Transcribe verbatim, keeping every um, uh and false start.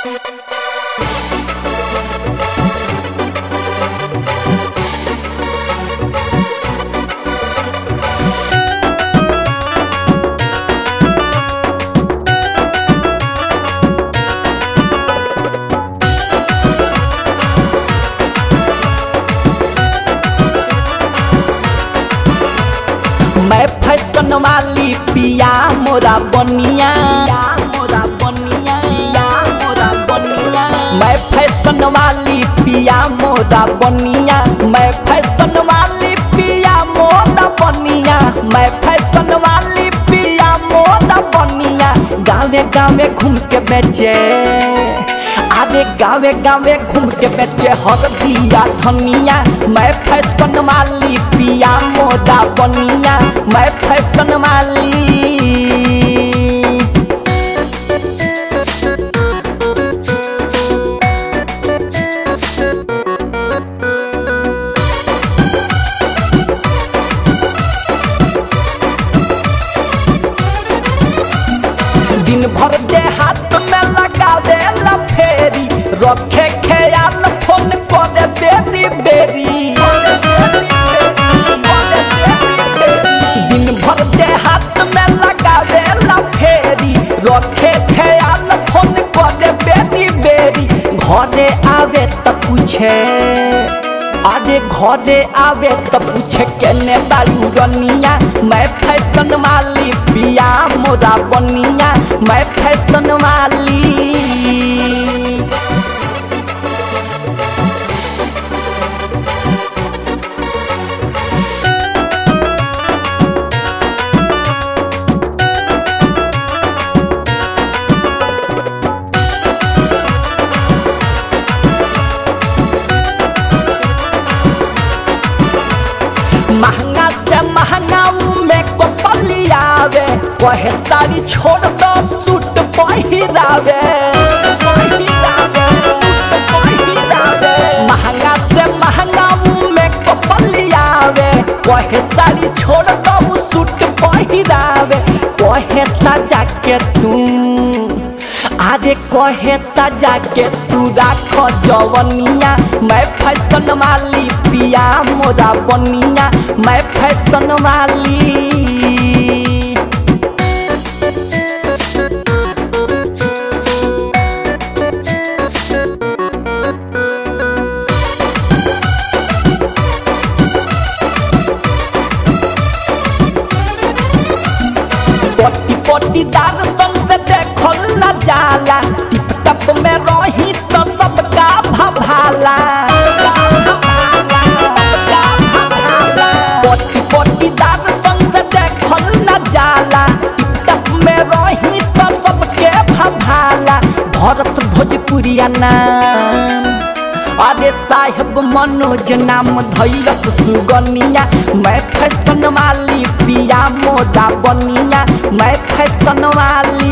मैं फैशन वाली पिया मोरा बनिया मोरा बनिया मोरा बनिया मैं फैशन वाली पिया मोरा बनिया मैं फैशन वाली पिया मोरा बनिया मैं फैशन वाली पिया मोरा बनिया गावे गावे घूम के बेचे आरे गावे गावे घूम के बेचे हरदिया धनिया मैं फैशन वाली पिया मोरा बनिया मैं फैशन वाली दिन भर दे हाथ में लगावे ला फेरी रखे ख्याल फोन करे बेरी बेरी दिन भर दे हाथ में लगावे ला फेरी रखे ख्याल फोन करे बेरी बेरी घरे आवे त पूछे अरे घरे आवे त पूछे केने बालू रनिया मैं फैशन वाली पिया मोरा बनिया मैं फैशन वाली महंगा से महंगा में कपली आवे वह साड़ी छोड़ दो सूट पहिरावे महंगा से महंगा में कपली आवे वह साड़ी छोड़ दो सूट पहिरावे वह सजा के तू आरे कहे सजा के तू राख जवनिया मैं फैशन वाली पिया मोरा बनिया मैं फैशन वाली पट्टी पट्टीदार संग से देखल न जाला टिप टप में रही तो सबका भभाला पट्टी पट्टीदार संग से देखल न जाला टिप टप में रही तो सबके भभाला भरत भोजपुरिया नाम अरे साहेब मनोज नाम धैलस सुगनिया मैं फैशन वाली पिया मोरा बनिया मैं फैशन वाली।